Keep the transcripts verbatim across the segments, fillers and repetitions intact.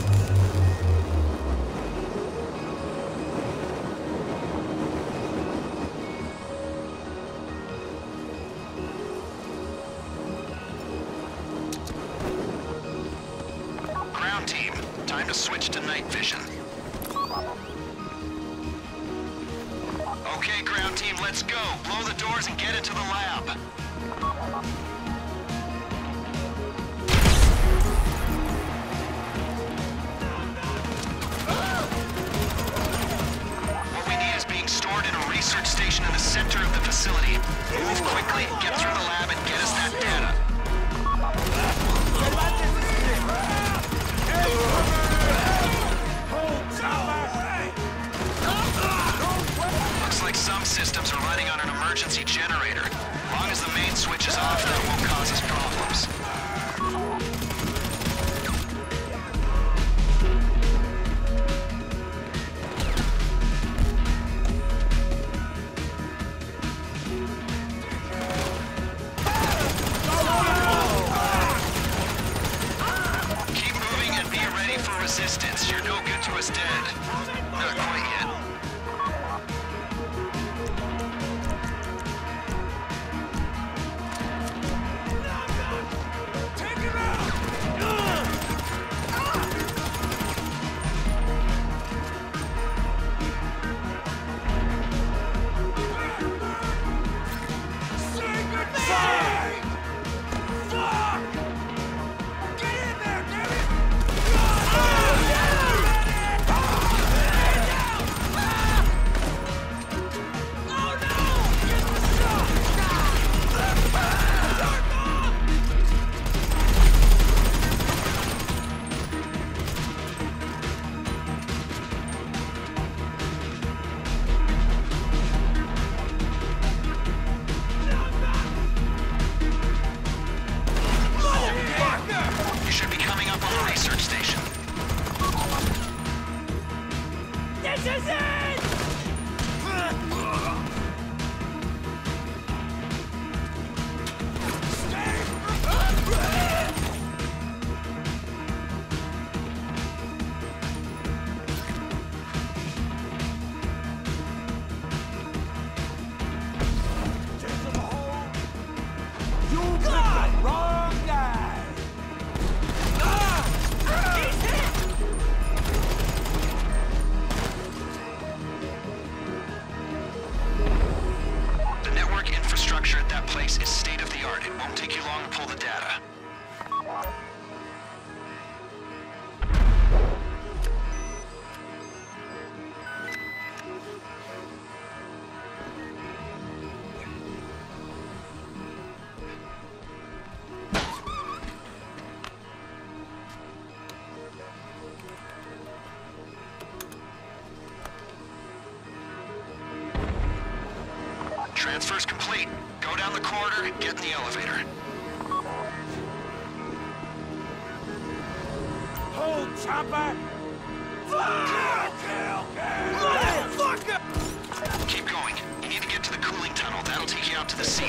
Time to switch to night vision. Okay, ground team, let's go. Blow the doors and get into the lab. What we need is being stored in a research station in the center of the facility. Move quickly, get through the lab, and get us that data. Looks like some systems are running on an emergency generator. As long as the main switch is off, that won't cause us problems. Keep moving and be ready for resistance. You're no good to us dead. Not quite yet. Transfer's complete. Go down the corridor, get in the elevator. Hold, chopper! Kill, kill, kill! Motherfucker! Keep going. You need to get to the cooling tunnel. That'll take you out to the sea.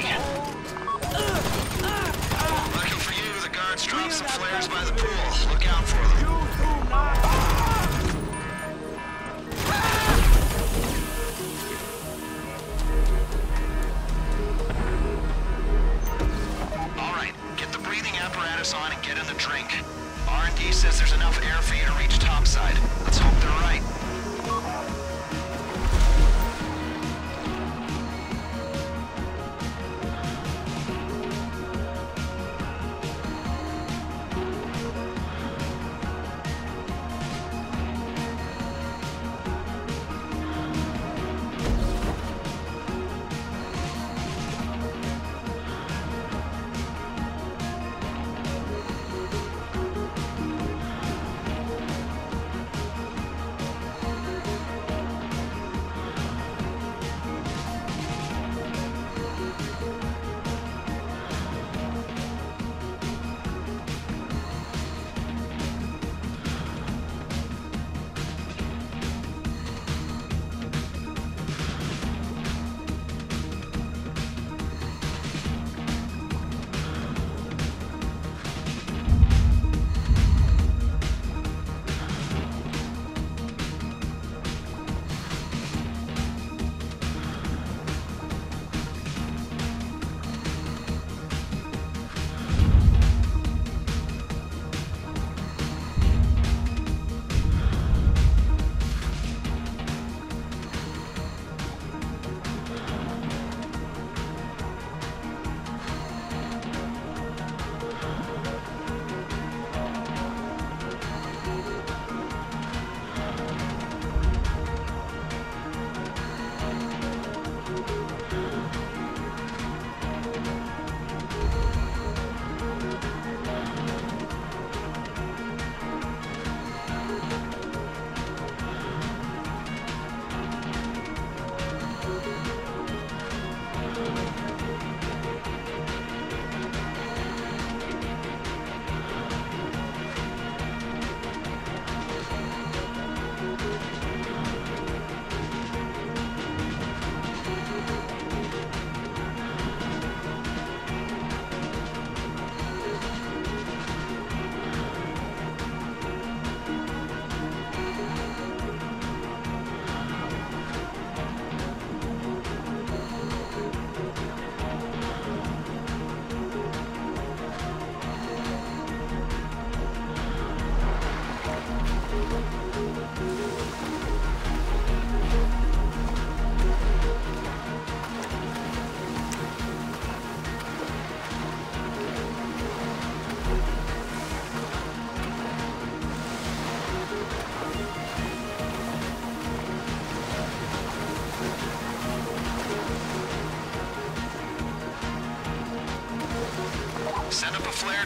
Lucky for you, the guards dropped some flares by the pool. Look out for them. You do not... On and get in the drink. R and D says there's enough air for you to reach topside. Let's hope they're right.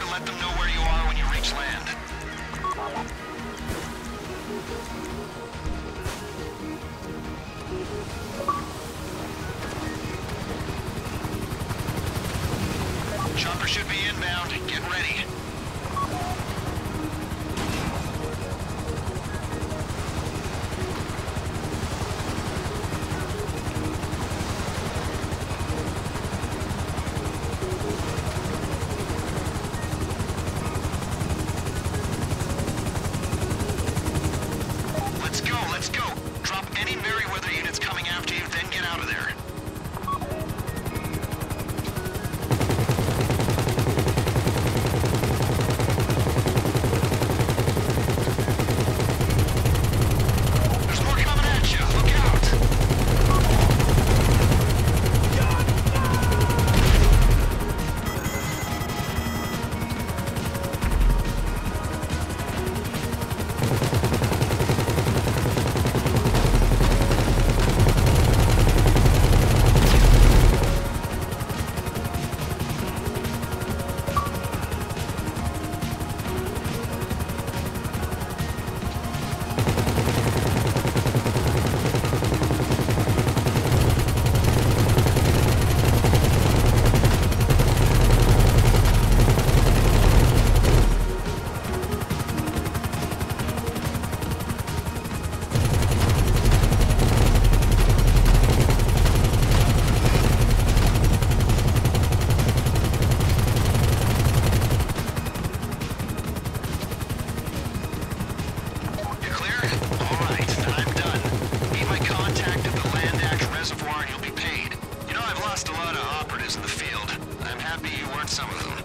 and let them know where you are when you reach land. Chopper should be inbound. Get ready. Let's go, let's go. Drop any Merryweather units coming after you, then get out of there. Some of them.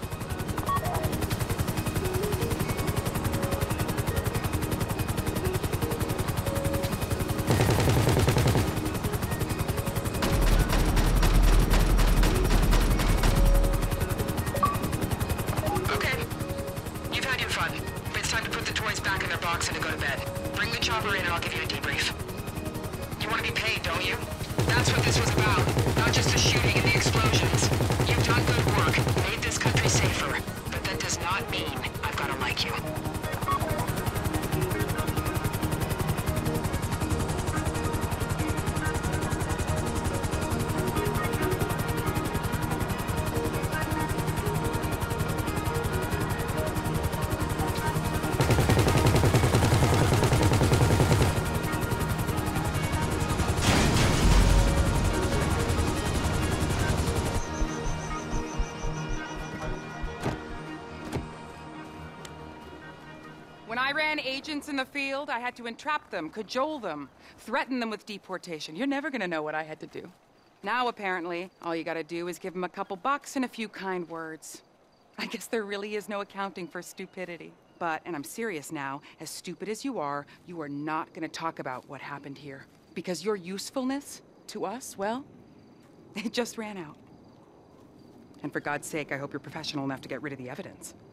Okay. You've had your fun. It's time to put the toys back in their box and to go to bed. Bring the chopper in and I'll give you a debrief. You want to be paid, don't you? That's what this was about. Not just the shooting and the explosions. You've done good work. Made this country safer. But that does not mean I've got to like you. When I ran agents in the field, I had to entrap them, cajole them, threaten them with deportation. You're never gonna know what I had to do. Now, apparently, all you gotta do is give them a couple bucks and a few kind words. I guess there really is no accounting for stupidity. But, and I'm serious now, as stupid as you are, you are not gonna talk about what happened here. Because your usefulness to us, well, it just ran out. And for God's sake, I hope you're professional enough to get rid of the evidence.